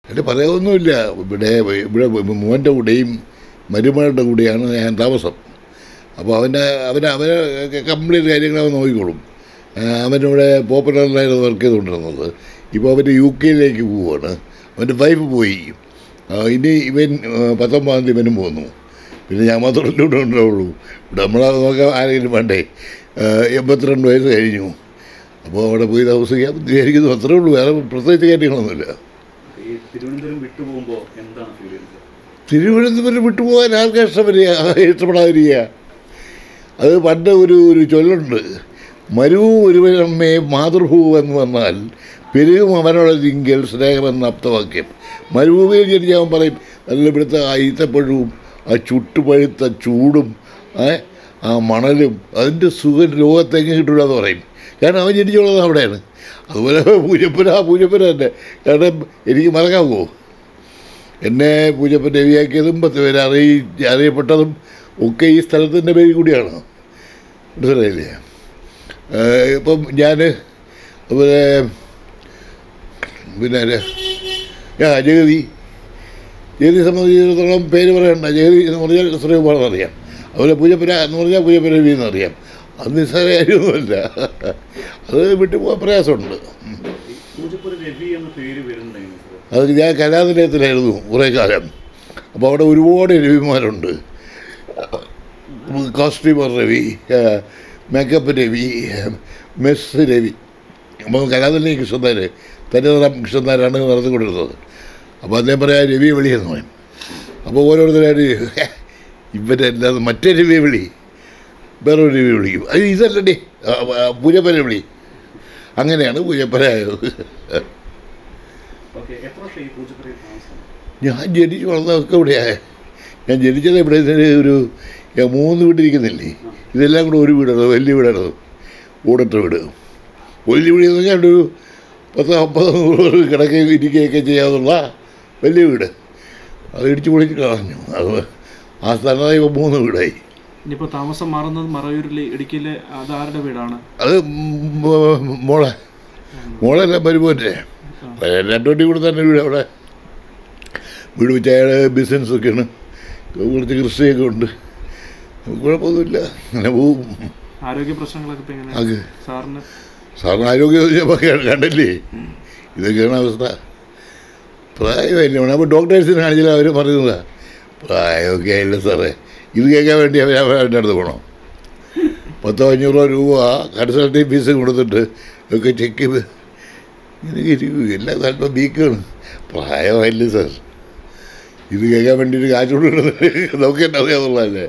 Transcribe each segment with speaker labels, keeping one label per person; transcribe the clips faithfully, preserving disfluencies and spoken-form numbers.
Speaker 1: എൻ്റെ പറയാനൊന്നുമില്ല. ഇവിടെ ഇവിടെ മോൻ്റെ കൂടെയും മരുമകളുടെ കൂടെയാണ് ഞാൻ താമസം. അപ്പോൾ അവൻ്റെ അവന് അവന് കംപ്ലീറ്റ് കാര്യങ്ങൾ അവൻ നോക്കിക്കോളും. അവനിവിടെ പോപ്പുലറിലായിരുന്നു വർക്ക് ചെയ്തുകൊണ്ടിരുന്നത്. ഇപ്പോൾ അവൻ്റെ യു കെയിലേക്ക് പോവുകയാണ്. അവൻ്റെ വൈഫ് പോയി. ഇനി ഇവൻ പത്തൊമ്പതാം തീയതി ഇവനും പോന്നു. പിന്നെ ഞാൻ മാത്രമേ ഇവിടെ ഉണ്ടാവുള്ളൂ. ഇവിടെ നമ്മളെ നോക്കാൻ ആരെങ്കിലും വേണ്ടേ. എൺപത്തിരണ്ട് വയസ്സ് കഴിഞ്ഞു. അപ്പോൾ അവിടെ പോയി താമസിക്കാൻ വിചാരിക്കുന്നു. അത്രേ ഉള്ളൂ. വേറെ പ്രത്യേകിച്ച് കാര്യങ്ങളൊന്നുമില്ല. തിരുവനന്തപുരം വിട്ടുപോകാൻ ആർക്കും ഇഷ്ടപ്പെടുക ഇഷ്ടപ്പെടാതിരിക്കുക. അത് പണ്ട് ഒരു ഒരു ചൊല്ലുണ്ട്, മരുവും ഒരുവനമ്മേ മാതൃഭൂ എന്ന് പറഞ്ഞാൽ പെരുകും അവനോടൊരിക്കൽ സ്നേഹമെന്ന അപ്തവാക്യം. മരുഭൂമിയിൽ ജനിച്ച് അവൻ പറയും നല്ല ഇവിടുത്തെ ആ ഈത്തപ്പഴവും ആ ചുട്ടുപഴുത്ത ചൂടും ആ മണലും അതിൻ്റെ സുഖം ലോകത്തെങ്ങും കിട്ടില്ല എന്ന് പറയും. കാരണം അവൻ ജനിച്ചുള്ളത് അവിടെയാണ്. അതുപോലെ പൂജപ്പുര ആ പൂജപ്പുര തന്നെ. കാരണം എനിക്ക് മറക്കാമോ, എന്നെ പൂജപ്പുര രവിയാക്കിയതും പത്ത് പേര് അറിയി അറിയപ്പെട്ടതും ഒക്കെ ഈ സ്ഥലത്തിൻ്റെ പേര് കൂടിയാണ്. മനസ്സിലായില്ലേ? ഇപ്പം ഞാൻ അതുപോലെ പിന്നെ ആ ജഗതി ജഗതി സംബന്ധിച്ചിടത്തോളം പേര് പറയണ്ട. ജഗതി എന്ന് പറഞ്ഞാൽ ശ്രീകുമാറെന്ന് അറിയാം. അതുപോലെ പൂജപ്പുര എന്ന് പറഞ്ഞാൽ പൂജപ്പുര രവി എന്നറിയാം. അത് നിസ്സാര കാര്യമൊന്നുമില്ല. അത് വിട്ടുപോകാൻ പ്രയാസമുണ്ട്. അത് ഞാൻ കലാനിലയത്തിലായിരുന്നു കുറേ കാലം. അപ്പോൾ അവിടെ ഒരുപാട് രവിമാരുണ്ട്. Costumer Ravi, makeup Ravi, mess Ravi. അപ്പോൾ കലാനിലയം കൃഷ്ണനാർ തനിനിറം കൃഷ്ണനാരാണ് നടത്തിക്കൊണ്ടിരുന്നത്. അപ്പോൾ അദ്ദേഹം പറയാം രവി വിളിയെന്ന് പറയും. അപ്പോൾ ഓരോരുത്തരായിട്ട് ഇവരല്ലാതെ മറ്റേ രവിയെ വിളി, വേറൊരു രവി വിളിക്കും. അത് ഇതല്ലേ പൂജപ്പര വിളി. അങ്ങനെയാണ് പൂജപ്പര ആയത്. ഞാൻ ജനിച്ച് വളർന്നതൊക്കെ ഇവിടെയാണ്. ഞാൻ ജനിച്ചത് ഇവിടെ ഒരു മൂന്ന് വീട്ടിരിക്കുന്നില്ലേ, ഇതെല്ലാം കൂടെ ഒരു വീടാണ്, വലിയ വീടാണ്, ഓടിട്ട വീട്. വലിയ വീട് എന്ന് പറഞ്ഞാൽ ഒരു പത്ത് അമ്പത് നൂറ് കിടക്കുകയും ഇരിക്കുകയൊക്കെ ചെയ്യാനുള്ള വലിയ വീട്. അത് ഇടിച്ചു പൊളിച്ച് കളഞ്ഞു. അത് ആ സ്ഥലത്തായി ഇപ്പോൾ മൂന്ന് വീടായി.
Speaker 2: ഇനിയിപ്പോൾ താമസം മാറുന്നത് മറയൂരിൽ ഇടുക്കിയിലെ അത് ആരുടെ വീടാണ്? അത്
Speaker 1: മോളെ മോളെല്ലാം വരുമ്പോഴേ രണ്ടു വണ്ടി കൂടെ തന്നെ വീട് അവിടെ വീട് വെച്ച് അയാൾ ബിസിനസ്സൊക്കെയാണ്, കുറച്ച് കൃഷിയൊക്കെ ഉണ്ട്. കുഴപ്പമൊന്നുമില്ല, അങ്ങനെ പോവും.
Speaker 2: ആരോഗ്യ പ്രശ്നങ്ങളൊക്കെ സാറിന്
Speaker 1: സാറിന് ആരോഗ്യം കണ്ടല്ലേ, ഇതൊക്കെയാണ് അവസ്ഥ. പ്രായമല്ലേ വേണം. അപ്പോൾ ഡോക്ടേഴ്സിനെ കാണിച്ചാൽ അവർ പറയുന്നതാണ് പ്രായമൊക്കെ ആയില്ല സാറേ. ഇത് കേൾക്കാൻ വേണ്ടി അവർ അവരുടെ അടുത്ത് പോകണം. പത്തോ അഞ്ഞൂറോ രൂപ കൺസൾട്ടിങ് ഫീസ് കൊടുത്തിട്ട് ഒക്കെ ചെക്ക് ചെയ്ത് ഇങ്ങനെ ഇരിക്കും. എല്ലാ കാലത്തും വീക്കാണ്. പ്രായമായില്ലേ സാർ, ഇത് കേൾക്കാൻ വേണ്ടിയിട്ട് കാശ് കൊടുക്കുന്നത് നമുക്ക് തന്നെ അറിയാവുന്നതല്ലേ.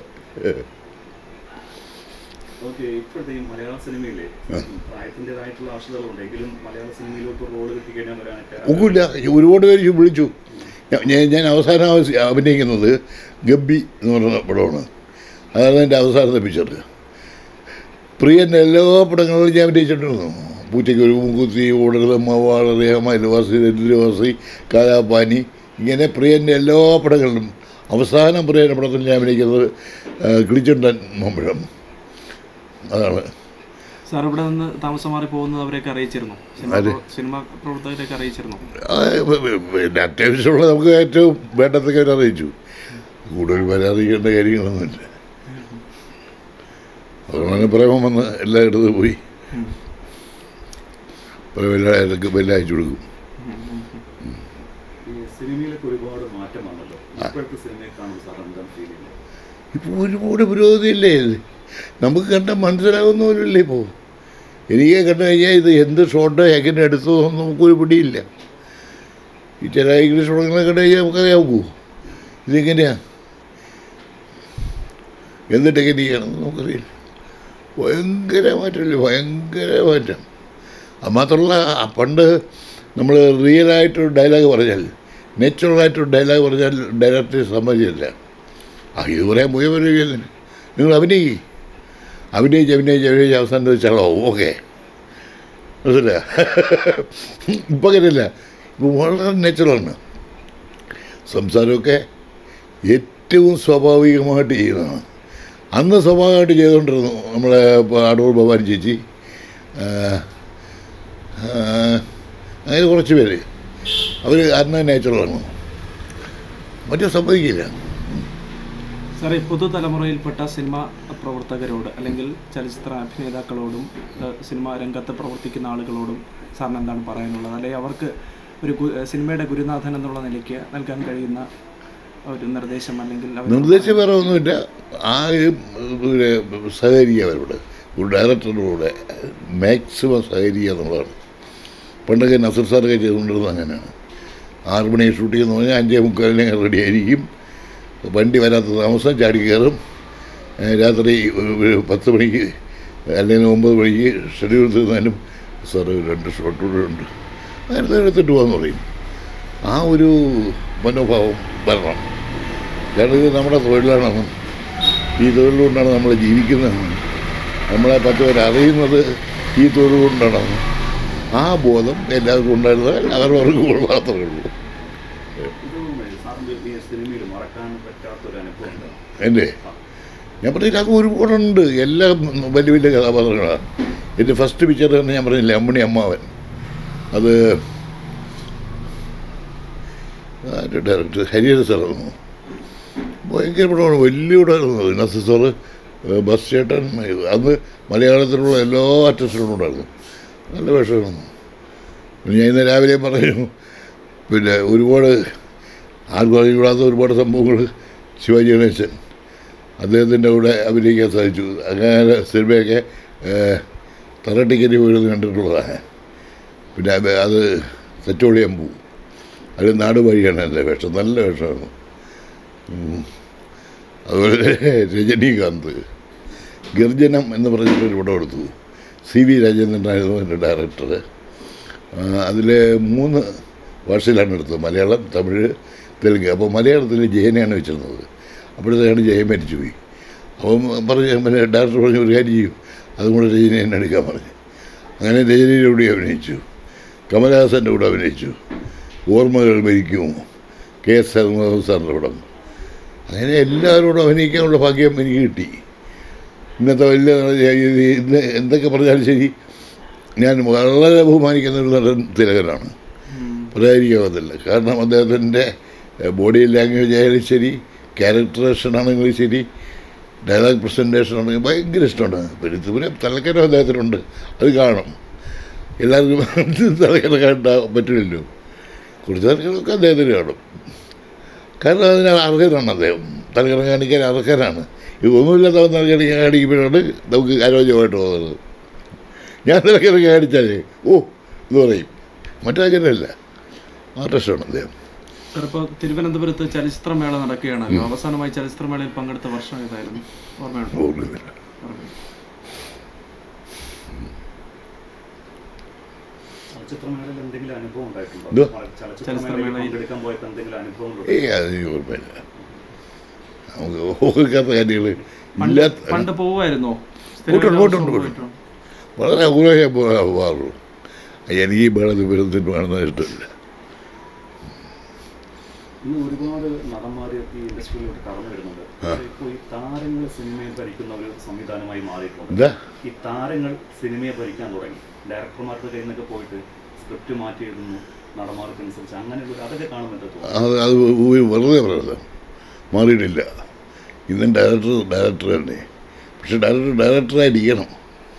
Speaker 1: ഒന്നുമില്ല, ഒരുപാട് പേര് വിളിച്ചു. ഞാൻ അവസാനം അഭിനയിക്കുന്നത് ഗബ്ബി എന്ന് പറയുന്ന പടമാണ്. അതാണ് എൻ്റെ അവസാനത്തെ പിക്ചർ. പ്രിയൻ്റെ എല്ലാ പടങ്ങളിലും ഞാൻ അഭിനയിച്ചിട്ടുണ്ടായിരുന്നു. പൂച്ചയ്ക്ക് ഒരു മുൻകുത്തി, ഓടരുത്, മവാളറിയ, മൈലവാസി, ദരിദ്രവാസി, കാലാപാനി, ഇങ്ങനെ പ്രിയൻ്റെ എല്ലാ പടങ്ങളിലും അവസാനം പ്രിയൻ്റെ പടത്തിൽ ഞാൻ അഭിനയിക്കുന്നത് കിളിച്ചുണ്ടൻ മമ്പഴം. അതാണ്.
Speaker 2: സാർ ഇവിടെ നിന്ന് താമസം മാറി പോകുന്നത് അവരെയൊക്കെ അറിയിച്ചിരുന്നു? സിനിമ പ്രവർത്തകരെയൊക്കെ അറിയിച്ചിരുന്നു?
Speaker 1: പിന്നെ അത്യാവശ്യമുള്ള നമുക്ക് ഏറ്റവും വേണ്ടതൊക്കെ അവർ അറിയിച്ചു. കൂടുതൽ പേരെ അറിയിക്കേണ്ട കാര്യങ്ങളൊന്നുമില്ല. അതുകൊണ്ടാണ് പ്രേമം വന്ന് എല്ലായിടത്തും പോയി എല്ലാവർക്കും എല്ലാം അയച്ചു കൊടുക്കും. ഇപ്പോൾ ഒരുപാട് പുരോഗതിയില്ലേ, നമുക്ക് കണ്ടാൽ മനസ്സിലാകുന്ന പോലുമില്ലേ. ഇപ്പോൾ എനിക്ക് കണ്ടു കഴിഞ്ഞാൽ ഇത് എന്ത് ഷോട്ട് എങ്ങനെ എടുത്തു എന്നൊന്നും നമുക്കൊരു പിടിയില്ല. ഈ ചില ഇംഗ്ലീഷ് പടങ്ങളെ കണ്ടു കഴിഞ്ഞാൽ നമുക്കറിയാമോ ഇതെങ്ങനെയാണ്, എന്ത് ടെക്നിക്കാണെന്ന് നമുക്കറിയില്ല. ഭയങ്കര മാറ്റമില്ല, ഭയങ്കര മാറ്റം. അത് മാത്രമല്ല, പണ്ട് നമ്മൾ റിയലായിട്ടൊരു ഡയലോഗ് പറഞ്ഞാൽ, നാച്ചുറലായിട്ടൊരു ഡയലോഗ് പറഞ്ഞാൽ ഡയറക്ടർ സമ്മതിച്ചില്ല. ആ ഇത് പറയാൻ മുഴുവൻ നിങ്ങൾ അഭിനയിക്കും, അഭിനയിച്ച് അഭിനയിച്ച് അഭിനയിച്ച് അവസാനം വെച്ചാലോ ഓക്കെ മനസ്സില്ല. ഇപ്പം അങ്ങനെയല്ല, ഇപ്പം വളരെ നാച്ചുറലാണ്. സംസാരമൊക്കെ ഏറ്റവും സ്വാഭാവികമായിട്ട് ചെയ്യുന്നതാണ്. അന്ന് സ്വാഭാവികമായിട്ട് ചെയ്തുകൊണ്ടിരുന്നു നമ്മളെ അടൂർ ഭവാനി ചേച്ചി, അങ്ങനെ കുറച്ച് പേര്. അവർ അന്ന നാച്ചുറലാണ്, മറ്റേ സമ്മതിക്കില്ല.
Speaker 2: സാറേ, പുതുതലമുറയിൽപ്പെട്ട സിനിമാ പ്രവർത്തകരോട് അല്ലെങ്കിൽ ചലച്ചിത്ര അഭിനേതാക്കളോടും സിനിമാ രംഗത്ത് പ്രവർത്തിക്കുന്ന ആളുകളോടും സാറിന് എന്താണ് പറയാനുള്ളത്? അല്ലെങ്കിൽ അവർക്ക് ഒരു സിനിമയുടെ ഗുരുനാഥൻ എന്നുള്ള നിലയ്ക്ക് നൽകാൻ കഴിയുന്ന ഒരു നിർദ്ദേശം അല്ലെങ്കിൽ
Speaker 1: നിർദ്ദേശം വേറെ ഒന്നുമില്ല. ആ സഹകരിക്കുക അവരോട്, ഒരു ഡയറക്ടറിലൂടെ മാക്സിമം സഹകരിക്കുക എന്നുള്ളതാണ്. പണ്ടൊക്കെ നസർ സാറൊക്കെ ചെയ്തുകൊണ്ടിരുന്നത് അങ്ങനെയാണ്. ആറ് മണി ഷൂട്ടിംഗ് എന്ന് പറഞ്ഞാൽ അഞ്ചേ മുക്കാലിനെ റെഡി ആയിരിക്കും. വണ്ടി വരാത്ത താമസം ചാടി കയറും. രാത്രി ഒരു പത്ത് മണിക്ക് അല്ലെങ്കിൽ ഒമ്പത് മണിക്ക് ഷെഡ്യൂൾ തീർന്നാലും സാറ് രണ്ട് ഷോട്ട് കൂടെ ഉണ്ട്, നേരത്തെ എടുത്തിട്ട് പോകാമെന്ന് പറയും. ആ ഒരു മനോഭാവം വരണം. കാരണം ഇത് നമ്മുടെ തൊഴിലാണെന്നും ഈ തൊഴിലുകൊണ്ടാണ് നമ്മൾ ജീവിക്കുന്നതെന്നും നമ്മളെ പത്ത് പേര് അറിയുന്നത് ഈ തൊഴിൽ കൊണ്ടാണെന്നും ആ ബോധം എല്ലാവർക്കും ഉണ്ടായിരുന്നത് എല്ലാവർക്കും മാത്രമേ ഉള്ളൂ. എൻ്റെ ഞാൻ പറഞ്ഞില്ല, അത് ഒരുപാടുണ്ട്. എല്ലാം വലിയ വലിയ കഥാപാത്രങ്ങളാണ്. എൻ്റെ ഫസ്റ്റ് പിക്ചർ തന്നെ ഞാൻ പറഞ്ഞില്ല, അമ്മണി അമ്മാവൻ. അത് ഡയറക്ടർ ഹരിഹര സാറായിരുന്നു. ഭയങ്കര പടമാണ്, വലിയ പടമായിരുന്നു. നസീർ സാറ്, ബസ് ചേട്ടൻ, അന്ന് മലയാളത്തിലുള്ള എല്ലാ ആർട്ടിസ്റ്റുകളും ഉണ്ടായിരുന്നു. നല്ല വേഷമായിരുന്നു. ഞാൻ ഇന്ന് രാവിലെ പറഞ്ഞു, പിന്നെ ഒരുപാട് ആർക്കും അറിഞ്ഞുകൂടാത്ത ഒരുപാട് സംഭവങ്ങൾ ശിവാജി ഗണേശൻ അദ്ദേഹത്തിൻ്റെ കൂടെ അഭിനയിക്കാൻ സാധിച്ചു. അങ്ങനെ സിനിമയൊക്കെ തറ ടിക്കറ്റ് വീഴുന്നത് കണ്ടിട്ടുള്ളതാണ്. പിന്നെ അത് തെറ്റോളിയാൻ പോവും. അത് നാട് വഴിയാണ് എൻ്റെ വേഷം, നല്ല വേഷമായിരുന്നു. അതുപോലെ രജനീകാന്ത് ഗർജനം എന്ന് പറഞ്ഞിട്ടൊരു പടം എടുത്തു. സി വി രാജേന്ദ്രനായിരുന്നു എൻ്റെ ഡയറക്ടർ. അതിൽ മൂന്ന് ഭാഷയിലാണ് എടുത്തത്, മലയാളം, തമിഴ്, തെലുങ്ക്. അപ്പോൾ മലയാളത്തിൽ ജയനെയാണ് വെച്ചിരുന്നത്. അപ്പോഴത്തേക്കാണ് ജയൻ മരിച്ചുപോയി. അപ്പം പറഞ്ഞ് പിന്നെ ഡയറക്ടർ പറഞ്ഞു, ഒരു കാര്യം ചെയ്യും, അതും കൂടെ രജനി എന്നെ എടുക്കാൻ പറഞ്ഞു. അങ്ങനെ രജനിയുടെ കൂടെ അഭിനയിച്ചു, കമലഹാസൻ്റെ കൂടെ അഭിനയിച്ചു, ഓർമ്മകൾ മരിക്കും, കെ എസ് സൽമാൻ സാറിൻ്റെ പടം. അങ്ങനെ എല്ലാവരോടും അഭിനയിക്കാനുള്ള ഭാഗ്യം എനിക്ക് കിട്ടി. ഇന്നത്തെ വലിയ ഇന്ന് എന്തൊക്കെ പറഞ്ഞാലും ശരി, ഞാൻ വളരെ ബഹുമാനിക്കുന്ന ഒരു നടൻ തിലകനാണ്, പറയാതിരിക്കാവത്തില്ല. കാരണം അദ്ദേഹത്തിൻ്റെ ബോഡി ലാംഗ്വേജ് ആയാലും ശരി, ക്യാരക്ടറേഷൻ ആണെങ്കിലും ശരി, ഡയലോഗ് പ്രസൻറ്റേഷൻ ആണെങ്കിൽ ഭയങ്കര ഇഷ്ടമാണ്. പിന്നെ പിന്നെ തലക്കരം അദ്ദേഹത്തിനുണ്ട്, അത് കാണും. എല്ലാവർക്കും തലക്കര കാണാൻ പറ്റില്ലല്ലോ, കുറച്ച് തലക്കരമൊക്കെ അദ്ദേഹത്തിന് കാണും. കാരണം അതിന് അർഹനാണ് അദ്ദേഹം, തലക്കരം കാണിക്കാൻ അർഹനാണ്. ഇതൊന്നുമില്ലാത്തവൻ തലക്കരം കാണിക്കുമ്പോഴാണ് നമുക്ക് ആരോഗ്യമായിട്ട് പോകുന്നത്. ഞാൻ തലക്കരം കാണിച്ചാലേ ഓ എന്ന് പറയും, മറ്റങ്ങനെയല്ല, ആർട്ടിസ്റ്റാണ് അദ്ദേഹം.
Speaker 2: ഇപ്പോൾ തിരുവനന്തപുരത്ത് ചലച്ചിത്രമേള നടക്കുകയാണല്ലോ, അവസാനമായി ചലച്ചിത്രമേളയിൽ പങ്കെടുത്ത വർഷം ഏതായിരുന്നു? ഓർമ്മയുണ്ടോ?
Speaker 1: ഏയ് അത് ഓർമ്മയില്ല, നമുക്ക് ഓർക്കാത്ത കാര്യങ്ങൾ ഇല്ലാത്ത.
Speaker 2: പണ്ട് പോവായിരുന്നോ?
Speaker 1: വളരെ അപൂർവമായി പോകാറുള്ളൂ. എനിക്ക് ഈ മേളത്തിൽ വരുന്നതിന് കാണുന്നത് ഇഷ്ടമില്ല.
Speaker 3: ഇന്ന് ഒരുപാട് നടന്മാർ ഈ ഇൻഡസ്ട്രിയിലോട്ട് കടന്നു വരുന്നുണ്ട്. ഇപ്പോൾ ഈ താരങ്ങൾ സിനിമയെ ഭരിക്കുന്ന ഒരു സംവിധാനമായി മാറിയിട്ടുണ്ട്. ഈ താരങ്ങൾ സിനിമയെ ഭരിക്കാൻ തുടങ്ങി. ഡയറക്ടർമാരുടെ കയ്യിൽ നിന്നൊക്കെ പോയിട്ട് സ്ക്രിപ്റ്റ് മാറ്റി എഴുതുന്നു നടന്മാർക്കനുസരിച്ച്, അങ്ങനെ അതൊക്കെ കാണുന്നുണ്ട്.
Speaker 1: അത് അത് വെറുതെ പറയുന്നത് മാറിയിട്ടില്ല. ഇന്നും ഡയറക്ടർ ഡയറക്ടർ തന്നെ. പക്ഷെ ഡയറക്ടർ ഡയറക്ടറായിരിക്കണം.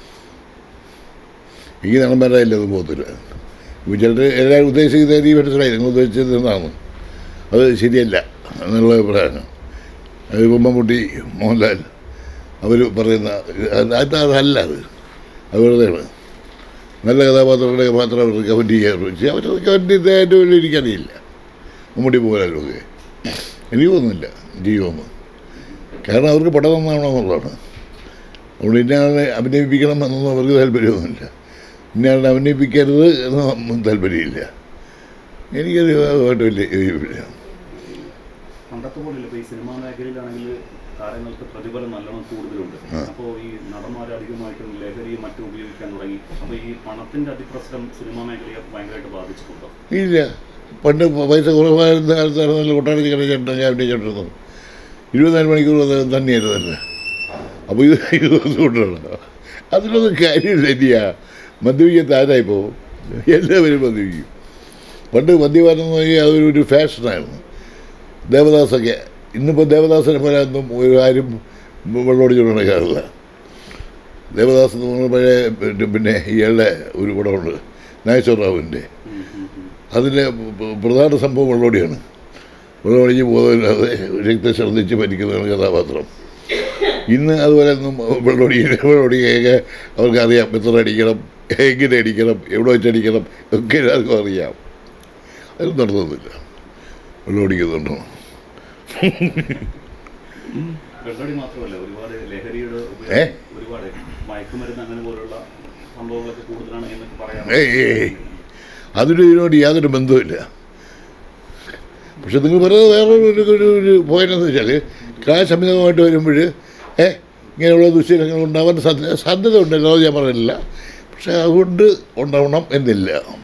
Speaker 1: ഈ നടന്മാരായില്ല, അത് പോകത്തില്ല. ചിലർ എല്ലാവരും ഉദ്ദേശിക്കുന്നത് ഈ മനസ്സിലായി, നിങ്ങൾ ഉദ്ദേശിച്ചത് എന്താണ്, അത് ശരിയല്ല എന്നുള്ള അഭിപ്രായമാണ്. അത് മമ്മൂട്ടി, മോഹൻലാൽ അവർ പറയുന്ന അത് അതല്ല, അത് അത് വെറുതെയാണ്. നല്ല കഥാപാത്രങ്ങളുടെ മാത്രം അവർ റെക്കമെൻഡ് ചെയ്യാറുള്ളൂ. അവർ റെക്കമെൻഡ് ചെയ്തതിൻ്റെ വലിയ എനിക്കറിയില്ല. മമ്മൂട്ടി മോഹൻലാലൊക്കെ എനിക്ക് തോന്നുന്നില്ല ചെയ്യുമെന്ന്. കാരണം അവർക്ക് പടം നന്നാവണമെന്നുള്ളതാണ്. അതുകൊണ്ട് ഇന്നയാളെ അഭിനയിപ്പിക്കണം എന്നൊന്നും അവർക്ക് താല്പര്യമൊന്നുമില്ല. ഇന്നയാളെ അഭിനയിപ്പിക്കരുത് എന്നും താല്പര്യമില്ല. എനിക്കത് ആയിട്ട് വലിയ ഇല്ല.
Speaker 3: പണ്ടത്തെ പോലെയല്ല. ഇപ്പോൾ ഈ സിനിമാ മേഖലയിലാണെങ്കിൽ താരങ്ങൾക്ക് പ്രതിഫലം നല്ലോണം കൂടുതലുണ്ട്. അപ്പോൾ ഈ നടന്മാർ അധികമായിട്ടും ലഹരിയും മറ്റും ഉപയോഗിക്കാൻ തുടങ്ങി. അപ്പോൾ ഈ പണത്തിൻ്റെ അതിപ്രസരം സിനിമാ മേഖലയെ ഭയങ്കരമായിട്ട് ബാധിച്ചിട്ടുണ്ടോ?
Speaker 1: ഇല്ല. പണ്ട് പൈസ കുറവായിരുന്ന കാലത്താണ് നല്ല കൊട്ടാരത്തിൽ കിടച്ചിട്ടുണ്ട് ഞാൻ അഭിനയിച്ചിട്ടുള്ളത്. ഇരുപത്തിനാല് മണിക്കൂർ തന്നെയായിരുന്നു തന്നെ. അപ്പോൾ ഇത് ഇതുകൊണ്ടാണ്. അതിലൊന്നും കാര്യമില്ല. ഇനിയാ മദ്യപിക്കാൻ താരായി പോകും, എല്ലാവരും മദ്യപിക്കും. പണ്ട് മദ്യപാനം എന്ന് പറഞ്ഞാൽ അതൊരു ഒരു ഫാഷനായിരുന്നു. ദേവദാസൊക്കെ ഇന്നിപ്പോൾ ദേവദാസിനെ പോലെ ഒന്നും ഒരു ആരും വെള്ളമടിച്ചു നടക്കാറില്ല. ദേവദാസ് എന്ന് പറഞ്ഞ പഴയ പിന്നെ ഇയാളുടെ ഒരു പടമുണ്ട് നാഗേശ്വരറാവുവിൻ്റെ, അതിൻ്റെ പ്രധാന സംഭവം വെള്ളോടിയാണ്. വെള്ളമടിച്ച് പോകുന്നതില്ലാതെ രക്തം ഛർദ്ദിച്ച് മരിക്കുന്നതാണ് കഥാപാത്രം. ഇന്ന് അതുപോലെ ഒന്നും വെള്ളോടി വെള്ളോടിയൊക്കെ അവർക്കറിയാം, എത്ര അടിക്കണം, എങ്ങനെ അടിക്കണം, എവിടെ വെച്ചടിക്കണം ഒക്കെ എല്ലാവർക്കും അറിയാം. അത് നടത്തുന്നില്ല, വെള്ളമടിക്കുന്നുണ്ടോ.
Speaker 3: വെള്ളടി മാത്രമല്ല, ഒരുപാട് ലഹരിയുടെ ഒരുപാട് മയക്കുമരുന്ന് അങ്ങനെ പോലുള്ള സംഭവങ്ങളൊക്കെ കൂടുതലാണ് എന്നൊക്കെ പറയാം.
Speaker 1: ഏയ് അതിന് ഇതിനോട് യാതൊരു ബന്ധവുമില്ല. പക്ഷെ നിങ്ങൾ പറയുന്നത് വേറൊരു ഒരു ഒരു പോയിന്റ് എന്ന് വെച്ചാൽ കാശമിതമായിട്ട് വരുമ്പോൾ ഏ ഇങ്ങനെയുള്ള ദുശ്ശീലങ്ങൾ ഉണ്ടാവാൻ സാധ്യത സാധ്യത ഉണ്ടല്ലോ, ഞാൻ പറയുന്നില്ല. പക്ഷെ അതുകൊണ്ട് ഉണ്ടാവണം എന്നില്ല.